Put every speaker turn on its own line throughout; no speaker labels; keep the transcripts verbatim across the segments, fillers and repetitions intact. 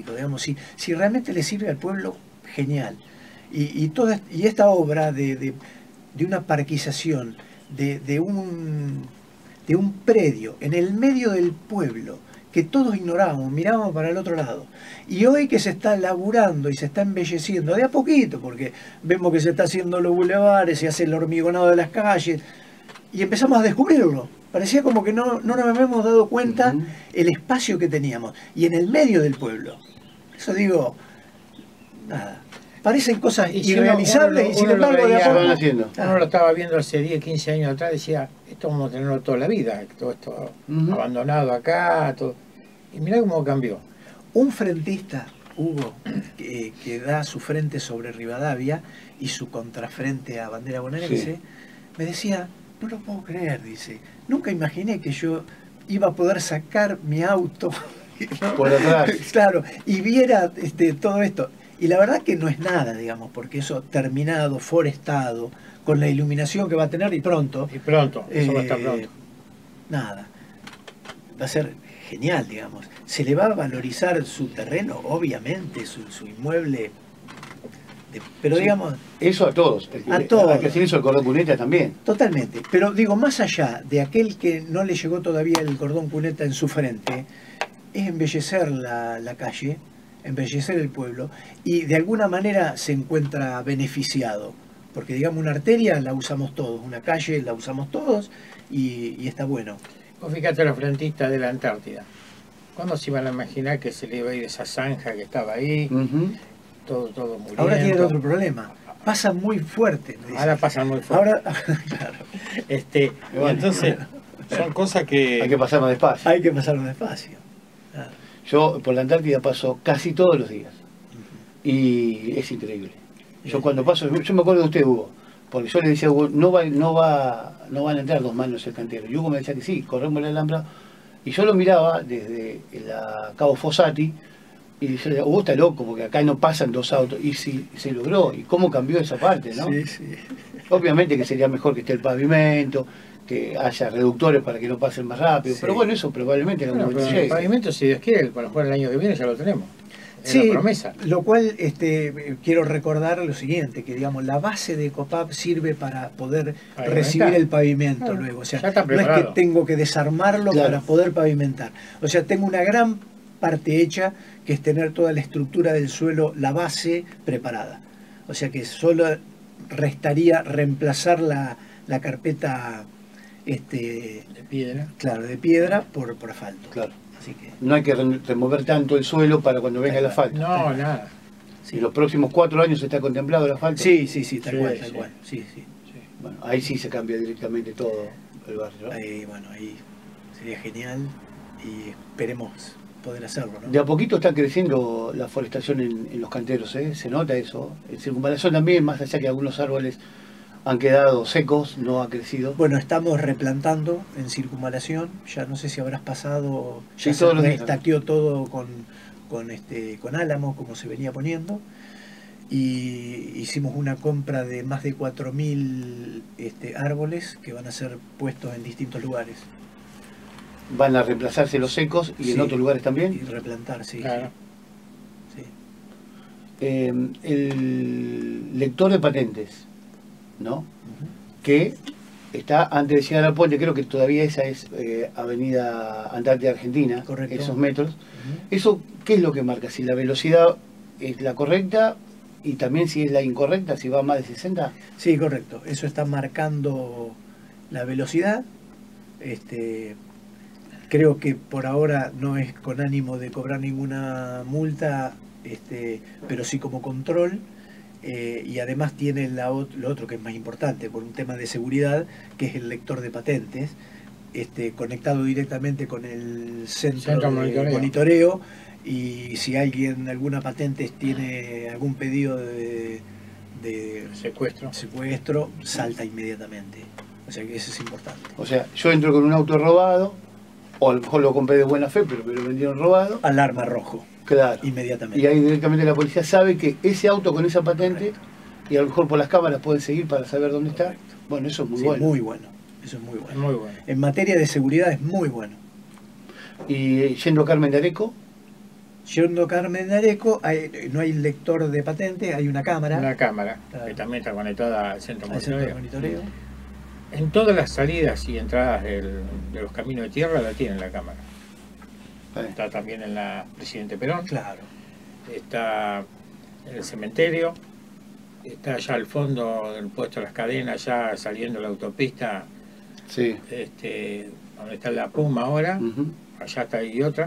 fantástico, digamos, si, si realmente le sirve al pueblo, genial. Y, y, toda, y esta obra de, de, de una parquización, de, de, un, de un predio en el medio del pueblo, que todos ignorábamos, mirábamos para el otro lado. Y hoy que se está laburando y se está embelleciendo, de a poquito, porque vemos que se está haciendo los bulevares, se hace el hormigonado de las calles, y empezamos a descubrirlo. Parecía como que no, no nos habíamos dado cuenta uh-huh. el espacio que teníamos. Y en el medio del pueblo. Eso digo, nada. Parecen cosas y irrealizables y sin embargo de a poco.
Haciendo.
Uno lo estaba viendo hace diez, quince años atrás, decía, esto vamos a tenerlo toda la vida, todo esto uh-huh. abandonado acá, todo. Y mirá cómo cambió.
Un frentista, Hugo, que, que da su frente sobre Rivadavia y su contrafrente a Bandera Bonaerense, sí. me decía, no lo puedo creer, dice, nunca imaginé que yo iba a poder sacar mi auto
por atrás.
Claro, y viera este, todo esto. Y la verdad que no es nada, digamos, porque eso terminado, forestado, con la iluminación que va a tener y pronto.
Y pronto, eso
eh,
va a estar pronto.
Nada, va a ser genial, digamos. Se le va a valorizar su terreno, obviamente, su, su inmueble. De, pero sí, digamos...
Eso a todos.
A todos.
Hay que hacer eso al cordón cuneta también.
Totalmente. Pero digo, más allá de aquel que no le llegó todavía el cordón cuneta en su frente, es embellecer la, la calle, embellecer el pueblo, y de alguna manera se encuentra beneficiado, porque digamos una arteria la usamos todos, una calle la usamos todos, y, y está bueno.
Vos fíjate a los frentistas de la Antártida, ¿cuándo se iban a imaginar que se le iba a ir esa zanja que estaba ahí? Uh-huh. todo, todo muriendo.
Ahora tienen otro problema, pasan muy fuerte.
Ahora pasan muy fuerte.
Ahora, claro.
Este, bueno, entonces, son cosas que...
Hay que pasar más despacio.
Hay que pasar más despacio. Claro.
Yo por la Antártida paso casi todos los días. Y es increíble. Yo cuando paso, yo me acuerdo de usted, Hugo, porque yo le decía a Hugo, no, va, no, va, no van a entrar dos manos el cantero. Y Hugo me decía que sí, corremos la Alhambra. Y yo lo miraba desde la Cabo Fossati, y yo le decía, Hugo está loco, porque acá no pasan dos autos. Y sí, se logró. ¿Y cómo cambió esa parte, no?
Sí, sí.
Obviamente que sería mejor que esté el pavimento, que haya reductores para que no pasen más rápido, sí. Pero bueno, eso probablemente en algún
bueno,
momento llegue.
El pavimento, si Dios quiere, para jugar el año que viene ya lo tenemos. Es
sí,
la promesa.
Lo cual este, quiero recordar lo siguiente, que digamos la base de Copap sirve para poder pavimentar. recibir el pavimento claro. luego. O sea, no es que tengo que desarmarlo claro. para poder pavimentar. O sea, tengo una gran parte hecha, que es tener toda la estructura del suelo, la base preparada. O sea que solo restaría reemplazar la, la carpeta este,
de piedra,
claro, de piedra por, por asfalto.
Claro.
Así que
no hay que remover tanto el suelo para cuando venga el asfalto.
No, nada.
Sí. ¿Y los próximos cuatro años está contemplado el asfalto?
Sí, sí, sí, tal
sí,
cual, tal
sí.
cual. Sí, sí.
Sí. Bueno, ahí sí se cambia directamente todo el barrio, ¿no?
Ahí, bueno, ahí sería genial y esperemos poder hacerlo, ¿no?
De a poquito está creciendo la forestación en, en los canteros, ¿eh? Se nota eso. En Circunvalación también, más allá que algunos árboles han quedado secos, no ha crecido.
Bueno, estamos replantando en Circunvalación, ya no sé si habrás pasado, ya
sí,
se
restaqueó
estaqueó todo con, con, este, con álamo, como se venía poniendo, y hicimos una compra de más de cuatro mil este, árboles que van a ser puestos en distintos lugares.
¿Van a reemplazarse los secos y sí, en otros lugares también?
Y replantar, sí.
Claro.
sí.
Eh, el lector de patentes, ¿no? Uh-huh. Que está antes de llegar al puente, creo que todavía esa es eh, Avenida Antártida Argentina,
correcto.
Esos metros.
Uh-huh.
¿Eso qué es lo que marca? Si la velocidad es la correcta y también si es la incorrecta, si va a más de sesenta.
Sí, correcto. Eso está marcando la velocidad. Este, creo que por ahora no es con ánimo de cobrar ninguna multa, este, pero sí como control. Eh, y además tiene la, lo otro que es más importante por un tema de seguridad, que es el lector de patentes, este, conectado directamente con el centro, centro de monitoreo. monitoreo, y si alguien, alguna patente tiene algún pedido de, de
secuestro.
secuestro, salta inmediatamente. O sea que eso es importante.
O sea, yo entro con un auto robado, o a lo mejor lo compré de buena fe, pero me lo vendieron robado.
Alarma rojo.
Claro.
Inmediatamente.
Y ahí directamente la policía sabe que ese auto con esa patente, correcto, y a lo mejor por las cámaras pueden seguir para saber dónde está. Correcto. Bueno, eso es muy
sí,
bueno.
Muy bueno. Eso es muy bueno.
Muy bueno.
En materia de seguridad es muy bueno.
Y yendo a Carmen de Areco.
Yendo Carmen de Areco, hay, no hay lector de patente, hay una cámara.
Una cámara,
claro,
que también está conectada al centro
al centro de
monitoreo.
monitoreo.
En todas las salidas y entradas del, de los caminos de tierra la tienen la cámara.
Vale.
Está también en la Presidente Perón,
Claro.
está en el cementerio, está allá al fondo del puesto de las cadenas, ya saliendo la autopista,
Sí.
este, donde está la Puma ahora,
Ujú.
allá está ahí otra,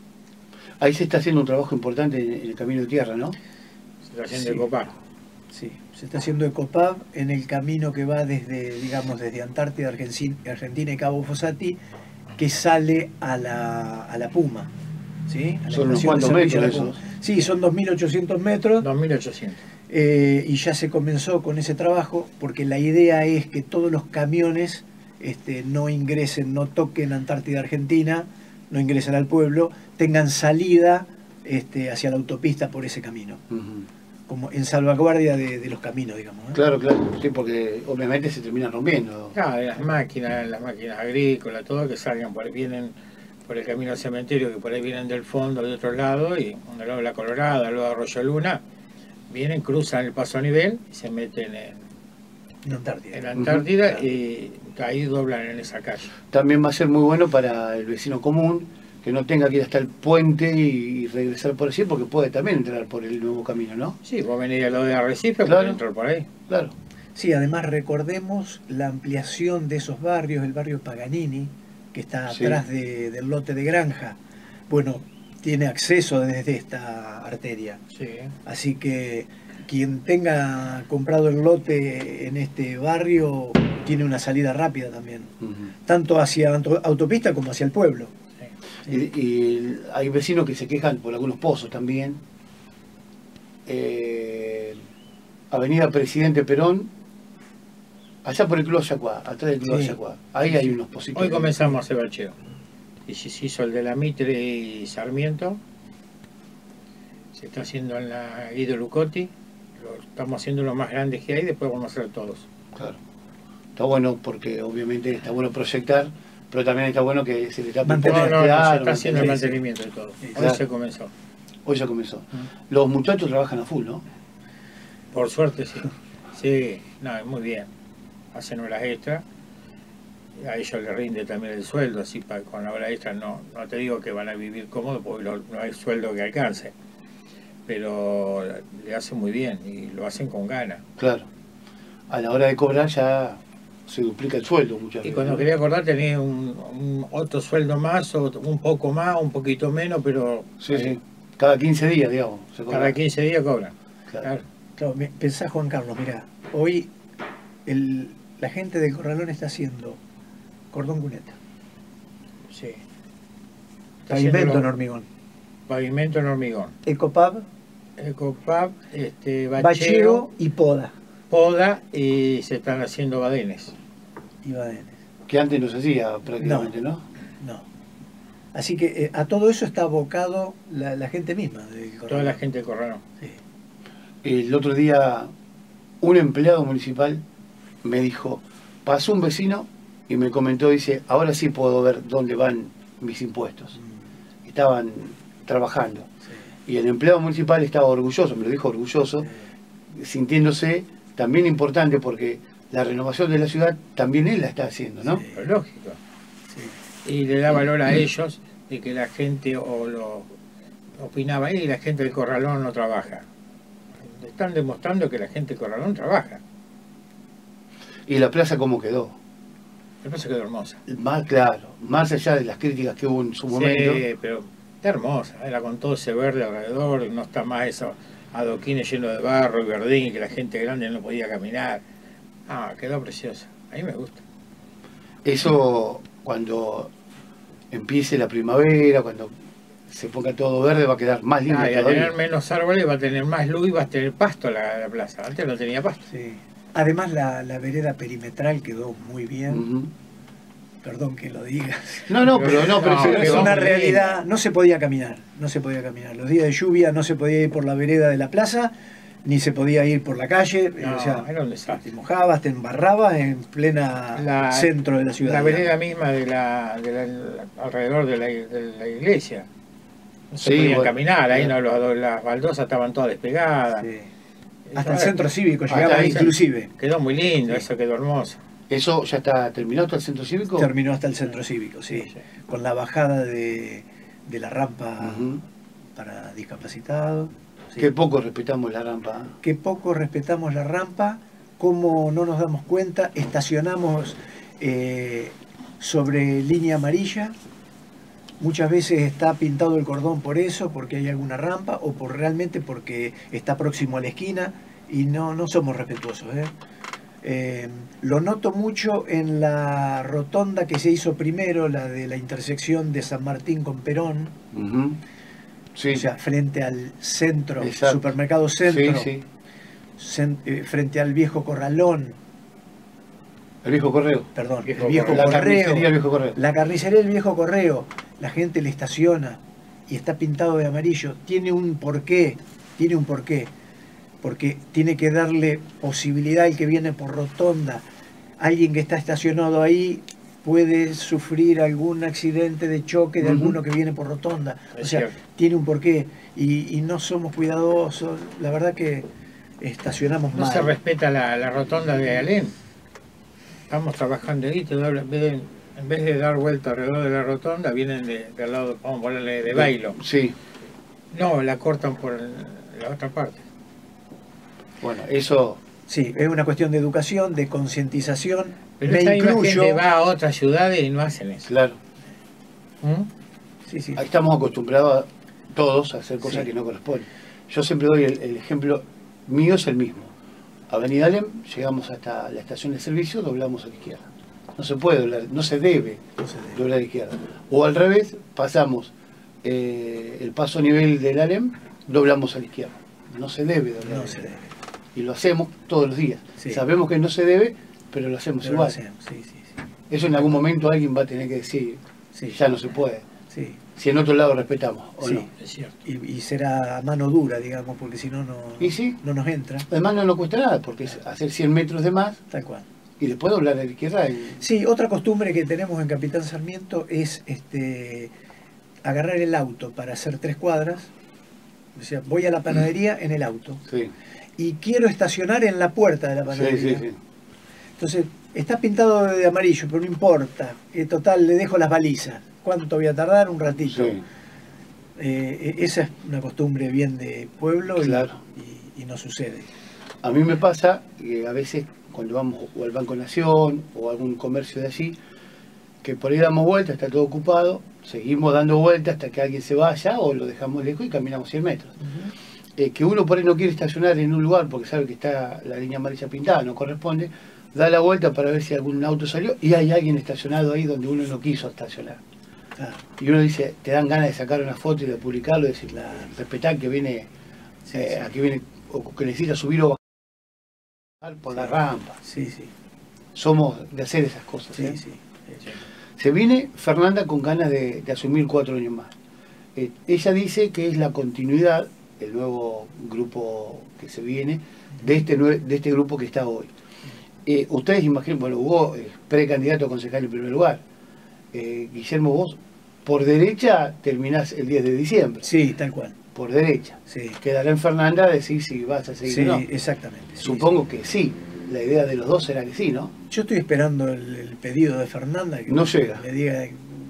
Ahí se está haciendo un trabajo importante en, en el camino de tierra, ¿no?
se está haciendo
Sí.
Ecopar.
Sí, se está haciendo Ecopab en el camino que va desde, digamos, desde Antártida, Argentina, Argentina y Cabo Fossati, que sale a la, a la Puma. ¿Sí? A la
Son unos
estación de
cuantos
servicio
metros
a la
esos.
Puma. Sí, son dos mil ochocientos metros.
dos mil ochocientos.
Eh, y ya se comenzó con ese trabajo porque la idea es que todos los camiones este, no ingresen, no toquen Antártida Argentina, no ingresen al pueblo, tengan salida este, hacia la autopista por ese camino,
Ujú.
como en salvaguardia de, de los caminos, digamos. ¿eh?
Claro, claro, sí, porque obviamente se terminan rompiendo.
Claro, las máquinas, las máquinas agrícolas, todo que salgan por ahí, vienen por el camino al cementerio, que por ahí vienen del fondo, de otro lado, y del lado de la Colorada, luego de Arroyo Luna, vienen, cruzan el paso a nivel y se meten en,
En Antártida.
en la Antártida
Ujú.
y ahí doblan en esa calle.
También va a ser muy bueno para el vecino común, que no tenga que ir hasta el puente y regresar por allí, porque puede también entrar por el nuevo camino, ¿no?
Sí, vos venís a lo de Arrecife,
Claro.
podés entrar por ahí.
Claro.
Sí, además recordemos la ampliación de esos barrios, el barrio Paganini, que está
Sí.
atrás de- del lote de Granja. Bueno, tiene acceso desde esta arteria.
Sí.
Así que quien tenga comprado el lote en este barrio tiene una salida rápida también,
Ujú.
tanto hacia auto- autopista como hacia el pueblo.
Sí.
Y, y hay vecinos que se quejan por algunos pozos también. Eh, Avenida Presidente Perón, allá por el Club Ayacuá, atrás del Club
Sí.
Ayacuá. Ahí hay unos pozitos.
Hoy comenzamos a hacer bacheo. Y si se hizo el de la Mitre y Sarmiento, se está haciendo en la Guido Lucotti, lo estamos haciendo lo más grandes que hay, después vamos a hacer todos.
Claro. Está bueno porque obviamente está bueno proyectar, pero también está bueno que se le tape un
Mantener.
poco.
No, no, no,
Claro,
se está haciendo el
mantener.
mantenimiento de todo.
Sí,
Hoy
claro.
se comenzó.
Hoy ya comenzó. Los muchachos trabajan a full, ¿no?
Por suerte sí. Sí, no, muy bien. Hacen horas extra. A ellos les rinde también el sueldo, así para, con la hora extra no, no te digo que van a vivir cómodo porque lo- no hay sueldo que alcance. Pero le hacen muy bien y lo hacen con ganas.
Claro. A la hora de cobrar ya se duplica el sueldo muchas
Y
veces.
cuando
¿no?
quería acordar tenés un, un otro sueldo más, o un poco más, un poquito menos, pero
Sí,
eh,
sí. Cada quince días, digamos. se cobra.
cada quince días cobran.
Claro.
Claro.
Claro, me- pensá, Juan Carlos, mirá, hoy el- la gente del Corralón está haciendo cordón cuneta,
Sí. Está
pavimento
haciendo
en
lo-
hormigón,
Pavimento en hormigón.
Ecopab,
Ecopab, este,
bacheo
bacheo,
y poda.
poda y se están haciendo badenes.
Y badenes.
Que antes no se hacía prácticamente, ¿no?
No. Así que eh, a todo eso está abocado la, la gente misma del Corralón.
Toda la gente de Corralón.
Sí.
El otro día un empleado municipal me dijo, pasó un vecino y me comentó, dice, ahora sí puedo ver dónde van mis impuestos.
Mm,
Estaban trabajando.
sí,
Y el empleado municipal estaba orgulloso, me lo dijo orgulloso,
sí.
sintiéndose también importante porque la renovación de la ciudad también él la está haciendo, ¿no?
Sí.
Pero lógico.
Sí.
Y le da valor a ellos de que la gente o lo opinaba, y la gente del Corralón no trabaja. Están demostrando que la gente del Corralón trabaja.
Y la plaza cómo quedó.
Después se quedó hermosa.
Más claro, más allá de las críticas que hubo en su momento.
Sí, pero está hermosa. Era con todo ese verde alrededor, no está más esos adoquines llenos de barro y verdín, que la gente grande no podía caminar. Ah, quedó preciosa. A mí me gusta.
Eso cuando empiece la primavera, cuando se ponga todo verde, va a quedar más lindo
Ah, y al
todavía.
tener menos árboles va a tener más luz y va a tener pasto la, la plaza. Antes no tenía pasto.
Sí. Además la, la vereda perimetral quedó muy bien.
Ujú.
Perdón que lo digas.
No, no, pero no, pero
No,
se-
Pero es
quedó
una
muy
realidad, no se podía caminar, no se podía caminar. Los días de lluvia no se podía ir por la vereda de la plaza, ni se podía ir por la calle.
No,
o sea,
era un desastre.
te mojabas, te embarrabas en plena
La-
centro de la ciudad.
La
digamos.
vereda misma de la, de la- alrededor de la, de la iglesia. No se
Sí,
podían
bueno,
caminar, ahí
claro.
no, los- las baldosas estaban todas despegadas.
Sí.
Eso
Hasta el
era-
centro cívico
Hasta
llegaba
ahí.
inclusive.
Quedó muy lindo,
Sí.
eso quedó hermoso.
¿Eso ya está terminado hasta el centro cívico?
Terminó hasta el centro cívico, sí.
Sí, sí.
Con la bajada de, de la rampa
Ujú.
para discapacitados. Sí.
Qué poco respetamos la rampa.
Que poco respetamos la rampa, como no nos damos cuenta, estacionamos eh, sobre línea amarilla. Muchas veces está pintado el cordón por eso, porque hay alguna rampa, o por realmente porque está próximo a la esquina y no, no somos respetuosos. ¿eh? Eh, lo noto mucho en la rotonda que se hizo primero, la de la intersección de San Martín con Perón,
Ujú. Sí,
o sea, frente al centro,
Exacto.
supermercado centro,
sí, sí.
cen- eh, frente al viejo corralón,
El viejo correo.
perdón,
Viejo
el viejo
la
correo,
carnicería del viejo correo.
la carnicería del viejo correo, la gente le estaciona y está pintado de amarillo, tiene un porqué, tiene un porqué, porque tiene que darle posibilidad al que viene por rotonda. Alguien que está estacionado ahí puede sufrir algún accidente de choque de
Ujú.
alguno que viene por rotonda. O
Es
sea,
cierto.
tiene un porqué y, y no somos cuidadosos. La verdad que estacionamos
No
mal.
se respeta la, la rotonda de Alén. Estamos trabajando ahí, te doblan- en vez de- en vez de dar vuelta alrededor de la rotonda, vienen de, del lado, vamos a ponerle de Bailo.
Sí.
No, la cortan por el- la otra parte.
Bueno, eso.
Sí, es una cuestión de educación, de concientización.
Pero
Me
esta misma
incluyo.
gente va a otras ciudades y no hacen eso.
Claro.
¿Mm?
Sí, sí.
Ahí estamos acostumbrados a todos a hacer cosas
Sí.
que no corresponden. Yo siempre doy el, el ejemplo mío, es el mismo. Avenida Alem, llegamos hasta la estación de servicio, doblamos a la izquierda. No se puede doblar, no se debe
No se debe.
doblar a la izquierda. O al revés, pasamos eh, el paso a nivel del Alem, doblamos a la izquierda. No se debe doblar. a la
No se
izquierda.
debe.
Y lo hacemos todos los días.
Sí.
Sabemos que no se debe, pero lo hacemos
Pero lo
igual.
hacemos, sí, sí, sí.
Eso en algún momento alguien va a tener que decir,
Sí.
ya no se puede.
Sí,
Si en otro lado respetamos, ¿o
sí.
no?
Es cierto.
Y, y será a mano dura, digamos, porque si no, no,
Y sí.
no nos entra.
Además no nos cuesta nada, porque es hacer cien metros de más
Tal cual.
y después doblar a la izquierda. Y...
Sí, otra costumbre que tenemos en Capitán Sarmiento es este agarrar el auto para hacer tres cuadras. O sea, voy a la panadería en el auto
Sí,
y quiero estacionar en la puerta de la
sí,
panadería.
sí, sí.
Entonces, está pintado de amarillo, pero no importa. Eh, total, le dejo las balizas. ¿Cuánto voy a tardar? Un ratito.
Sí.
Eh, esa es una costumbre bien de pueblo y-
Claro.
y, y no sucede.
A mí me pasa que a veces cuando vamos o al Banco Nación o a algún comercio de allí, que por ahí damos vuelta, está todo ocupado, seguimos dando vueltas hasta que alguien se vaya o lo dejamos lejos y caminamos cien metros. Eh, que uno por ahí no quiere estacionar en un lugar porque sabe que está la línea amarilla pintada, no corresponde, da la vuelta para ver si algún auto salió y hay alguien estacionado ahí donde uno no quiso estacionar.
Claro.
Y uno dice, te dan ganas de sacar una foto y de publicarlo y decir,
Claro.
respetar que viene,
Sí,
eh,
sí.
aquí viene, o que necesita subir o bajar por la
Sí.
rampa.
Sí, sí,
Somos de hacer esas cosas.
sí,
¿eh?
sí.
Sí.
Se viene Fernanda con ganas de, de asumir cuatro años más. Eh, ella dice que es la continuidad, el nuevo grupo que se viene, de este, nue- de este grupo que está hoy. Eh, ustedes imaginen, bueno, Hugo es precandidato a concejal en primer lugar. Eh, Guillermo, vos por derecha terminás el diez de diciembre.
Sí, tal cual.
Por derecha.
Sí,
Quedará en Fernanda decir si vas a seguir
sí,
o no.
exactamente. sí,
Supongo
sí.
que sí. La idea de los dos será que sí, ¿no?
Yo estoy esperando el, el pedido de Fernanda. Que
No llega.
Me diga.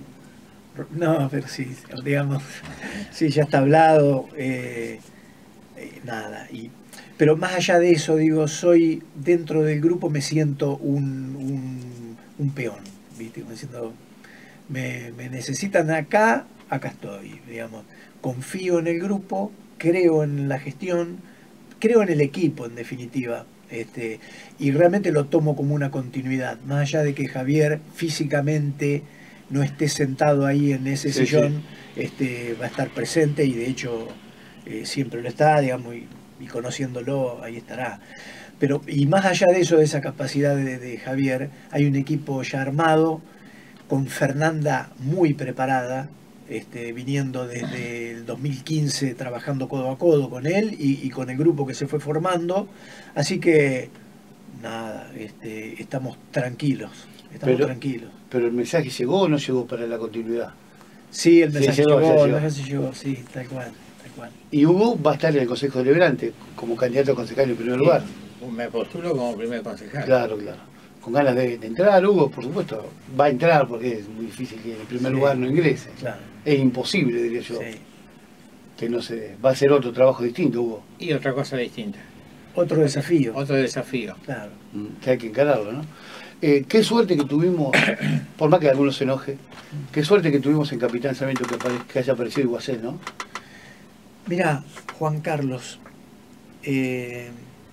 No, pero sí, digamos. Sí, ya está hablado. eh, eh, nada. Y, pero más allá de eso, digo, soy. Dentro del grupo me siento un, un, un peón. ¿Viste? Me siento. Me, me necesitan acá, acá estoy, digamos. Confío en el grupo, creo en la gestión, creo en el equipo, en definitiva. Este, y realmente lo tomo como una continuidad, más allá de que Javier físicamente no esté sentado ahí en ese
Sí,
sillón, este, va a estar presente y de hecho eh, siempre lo está, digamos, y, y conociéndolo ahí estará. Pero, y más allá de eso, de esa capacidad de, de Javier, hay un equipo ya armado, con Fernanda muy preparada, este, viniendo desde el dos mil quince trabajando codo a codo con él y, y con el grupo que se fue formando. Así que, nada, este, estamos tranquilos, estamos
Pero-
tranquilos.
Pero el mensaje llegó o no llegó para la continuidad.
Sí, el mensaje
Sí, llegó,
llegó,
ya
el
llegó.
mensaje llegó, sí, tal cual, tal cual.
Y Hugo va a estar en el Consejo Deliberante como candidato a concejal en primer lugar.
Me postulo como primer concejal.
Claro, claro. Con ganas de, de entrar, Hugo, por supuesto, va a entrar porque es muy difícil que en el primer
Sí,
lugar no ingrese.
claro.
Es imposible, diría yo,
Sí.
que no se va a ser otro trabajo distinto, Hugo,
Y otra cosa distinta.
Otro desafío.
Otro desafío.
Claro.
que hay que encararlo, ¿no? Eh, qué suerte que tuvimos, por más que algunos se enoje, qué suerte que tuvimos en Capitán Sarmiento que, apare- que haya aparecido Iguacé, ¿no?
Mirá, Juan Carlos, eh,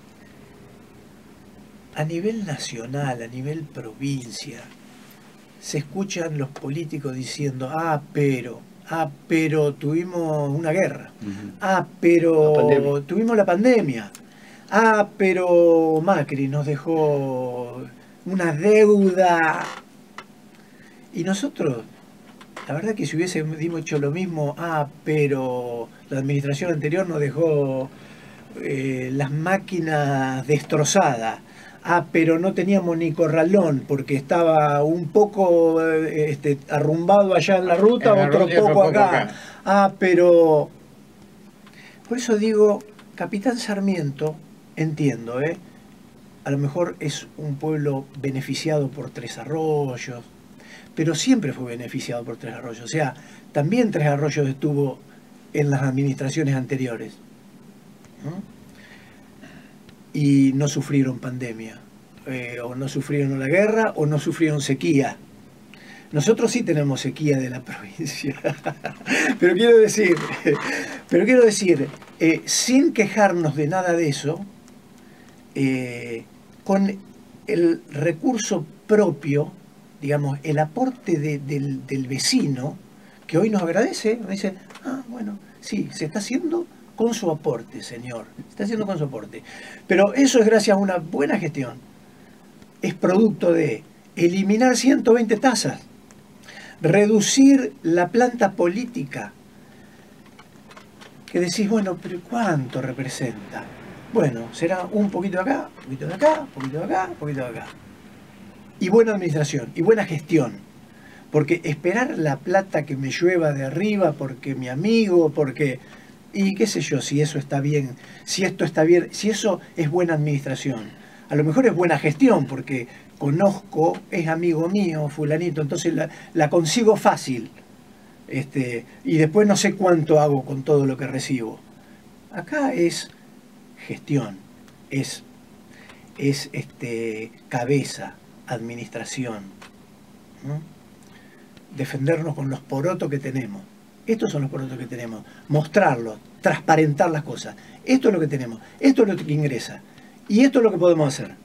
a nivel nacional, a nivel provincia, se escuchan los políticos diciendo, ah, pero, ah, pero tuvimos una guerra, ah,
La
pero
pandemia.
tuvimos la pandemia, ah, pero Macri nos dejó una deuda. Y nosotros, la verdad que si hubiésemos hecho lo mismo, ah, pero la administración anterior nos dejó eh, las máquinas destrozadas. Ah, pero no teníamos ni corralón porque estaba un poco eh, este, arrumbado allá en la ruta,
En la
otro
ruta y otro
poco
poco
acá.
acá.
Ah, pero... Por eso digo, Capitán Sarmiento, entiendo, ¿eh? A lo mejor es un pueblo beneficiado por Tres Arroyos, pero siempre fue beneficiado por Tres Arroyos. O sea, también Tres Arroyos estuvo en las administraciones anteriores, ¿no? Y no sufrieron pandemia, eh, o no sufrieron la guerra, o no sufrieron sequía. Nosotros sí tenemos sequía de la provincia, pero quiero decir, pero quiero decir, eh, sin quejarnos de nada de eso, eh, con el recurso propio, digamos, el aporte de, del, del vecino, que hoy nos agradece, nos dice, ah, bueno, sí, se está haciendo con su aporte, señor, se está haciendo con su aporte. Pero eso es gracias a una buena gestión. Es producto de eliminar ciento veinte tasas, reducir la planta política, que decís, bueno, pero ¿cuánto representa? Bueno, será un poquito de acá, un poquito de acá, un poquito de acá, un poquito de acá. Y buena administración, y buena gestión. Porque esperar la plata que me llueva de arriba, porque mi amigo, porque... Y qué sé yo, si eso está bien, si esto está bien, si eso es buena administración. A lo mejor es buena gestión, porque conozco, es amigo mío, fulanito, entonces la, la consigo fácil. Este, y después no sé cuánto hago con todo lo que recibo. Acá es gestión, es, es este, cabeza, administración, ¿no? Defendernos con los porotos que tenemos. Estos son los porotos que tenemos. Mostrarlos, transparentar las cosas. Esto es lo que tenemos, esto es lo que ingresa. Y esto es lo que podemos hacer.